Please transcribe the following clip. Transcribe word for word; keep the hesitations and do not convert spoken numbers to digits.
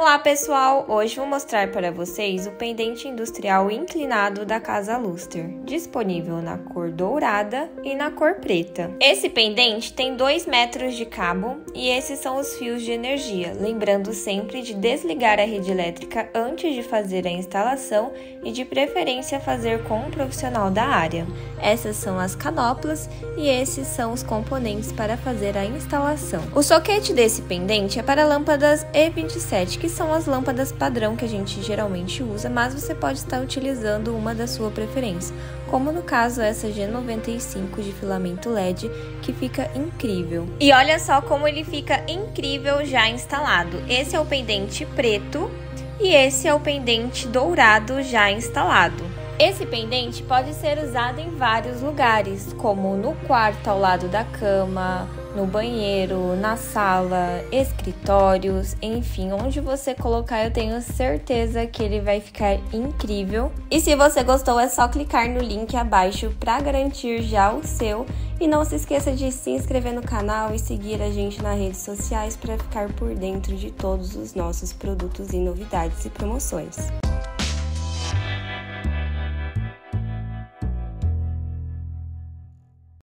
Olá pessoal, hoje vou mostrar para vocês o pendente industrial inclinado da Casa Luster, disponível na cor dourada e na cor preta. Esse pendente tem dois metros de cabo e esses são os fios de energia, lembrando sempre de desligar a rede elétrica antes de fazer a instalação e de preferência fazer com um profissional da área. Essas são as canoplas e esses são os componentes para fazer a instalação. O soquete desse pendente é para lâmpadas E vinte e sete, que são as lâmpadas padrão que a gente geralmente usa, mas você pode estar utilizando uma da sua preferência, como no caso essa G noventa e cinco de filamento L E D, que fica incrível. E olha só como ele fica incrível já instalado. Esse é o pendente preto e esse é o pendente dourado já instalado. Esse pendente pode ser usado em vários lugares, como no quarto ao lado da cama, no banheiro, na sala, escritórios, enfim, onde você colocar eu tenho certeza que ele vai ficar incrível. E se você gostou é só clicar no link abaixo para garantir já o seu. E não se esqueça de se inscrever no canal e seguir a gente nas redes sociais para ficar por dentro de todos os nossos produtos e novidades e promoções.